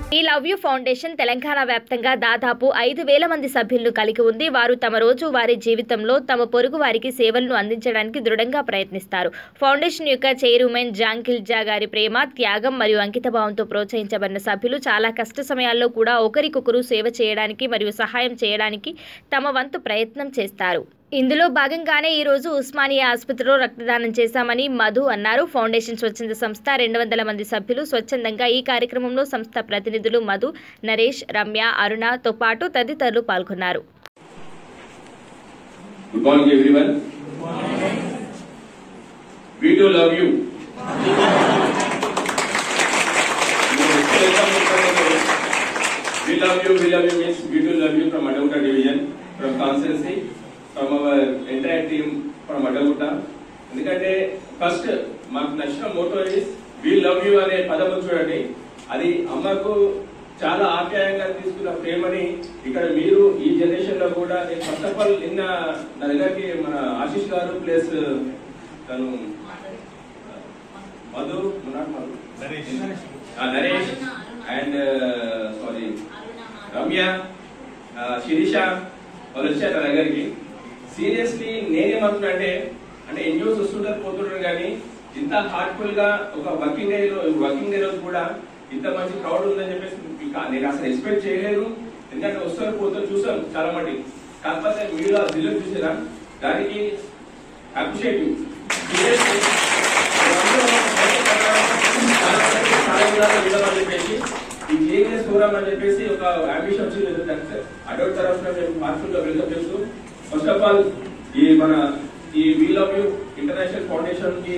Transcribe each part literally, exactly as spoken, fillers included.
ఈ love you foundation Telangana వ్యాప్తంగా దాదాపు ఐదు వేల మంది సభ్యులను కలిగి ఉంది. వారు తమ రోజు వారి జీవితంలో తమ పొరుగు వారికి సేవలను అందించడానికి దృఢంగా ప్రయత్నిస్తారు. ఫౌండేషన్ యొక్క చైర్మన్ జాంగిల్జా గారి ప్రేమ, త్యాగం మరియు అంకితభావంతో ప్రోత్సహించబడిన సభ్యులు చాలా కష్ట సమయాల్లో కూడా ఒకరికొకరు సేవ చేయడానికి మరియు సహాయం చేయడానికి తమ వంతు ప్రయత్నం చేస్తారు. ఇందులో భాగంగానే ఈ రోజు ఉస్మానియా ఆసుపత్రిలో రక్తదానం చేశామని మధు అన్నారు. ఫౌండేషన్ స్వచ్ఛంద సంస్థ రెండు వందల మంది సభ్యులు స్వచ్ఛందంగా ఈ కార్యక్రమంలో సంస్థ ప్రతినిధులు మధు, నరేష్, రమ్య, అరుణతో పాటు తదితరులు పాల్గొన్నారు. Good morning everyone. We do love you. We love you. We love you means we do love you from Adagutta division, from constituency, from our entire team from Adagutta. ఎందుకంటే ఫస్ట్ మాకు నచ్చిన motto is we love you అనే పదము చూడండి. అది అమ్మకు చాలా ఆప్యాయంగా తీసుకున్న ప్రేమని ఇక్కడ మీరు ఈ జనరేషన్ లో కూడా నేను ఫస్ట్ ఆఫ్ ఆల్ నిన్న నా దగ్గరికి మన ఆశీష్ గారు ప్లస్ తను మధు నరేష్ అండ్ సారీ రమ్య, శిరీష వాళ్ళు వచ్చారు నా దగ్గరికి. సీరియస్లీ నేనేమంటున్నా అంటే అంటే ఎన్జిఓస్ వస్తుంటారు పోతుంటారు కానీ ఇంత హార్ట్ఫుల్ గా ఒక వర్కింగ్ డే వర్కింగ్ డే రోజు కూడా ఇంత మంచి క్రౌడ్ ఉందని చెప్పేసి నేను అసలు ఎక్స్పెక్ట్ చేయలేదు. ఎందుకంటే వస్తారు పోతారు చూసాం చాలా మంది. కాకపోతే మీరు జిల్లు చూసారా, దానికి అప్రిషియేట్ చెప్పేసి ఈ జేఎస్ ప్రోగ్రామ్ అని చెప్పేసి ఒక అంబిషన్ వచ్చింది. అడోట్ తరఫున మేము హార్ట్ఫుల్ గా వెల్కమ్ చేస్తూ ఫస్ట్ ఆఫ్ ఆల్ ఈ మన ఈ we love you international foundation కి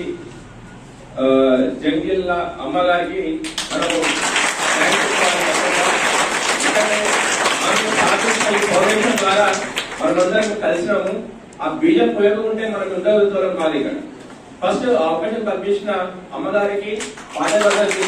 జంగిల్ అమ్మగారికి మనం ఫౌండేషన్ ద్వారా మనమందరం కలిసినాము. ఆ బీజం పోయకుంటే మనం ఉండగలుగుతాం కాదు. ఇక్కడ ఫస్ట్ అవకాశం కల్పించిన అమ్మగారికి పాఠశాల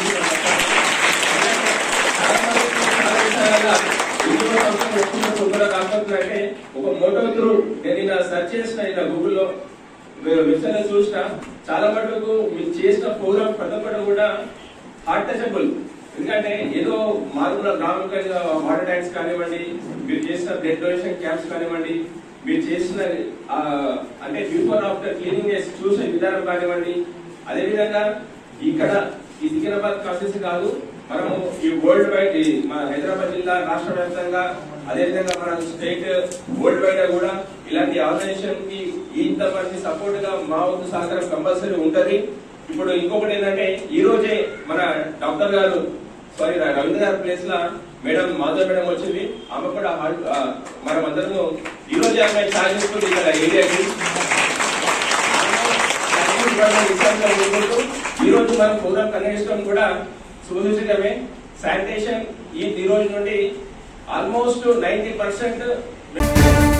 కాకపోతే ఒక మోటో త్రూ నేను ఇలా సెర్చ్ చేసిన ఇలా గూగుల్లో వెబ్సైట్ చూసిన చాలా మటుకు మీరు చేసిన ప్రోగ్రామ్ ప్రతి ఒక్కటి కూడా హార్ట్ టచబుల్. ఎందుకంటే ఏదో మారుమూల గ్రామికంగా వాటర్ ట్యాంక్స్ కానివ్వండి, మీరు చేసిన బ్లడ్ డొనేషన్ క్యాంప్స్ కానివ్వండి, మీరు చేసిన అంటే బిఫోర్ ఆఫ్టర్ క్లీనింగ్ చూసే విధానం కానివ్వండి, అదేవిధంగా ఇక్కడ ఈ సికింద్రాబాద్ కాన్స్టిట్యూన్సీ కాదు, మనము ఈ వరల్డ్ వైడ్ మన హైదరాబాద్ జిల్లా రాష్ట్ర వ్యాప్తంగా అదేవిధంగా మన స్టేట్ వరల్డ్ వైడ్ కూడా ఇలాంటి ఆర్గనైజేషన్ కి ఇంతమంది సపోర్ట్ గా మా వంతు సహకారం కంపల్సరీ ఉంటది. ఇప్పుడు ఇంకొకటి ఏంటంటే ఈ రోజే మన డాక్టర్ గారు సారీ రవీంద్ర గారి ప్లేస్ లా మేడం మాధవ్ మేడం వచ్చింది. ఆమె కూడా మనం అందరము ఈ రోజే ఆమె ఛార్జ్ చేసుకుంది ఇక్కడ ఏరియాకి. ఈ రోజు మనం ప్రోగ్రామ్ కండక్ట్ చేయడం కూడా సూచించడమే. శానిటేషన్ ఈ రోజు నుండి ఆల్మోస్ట్ నైన్టీ పర్సెంట్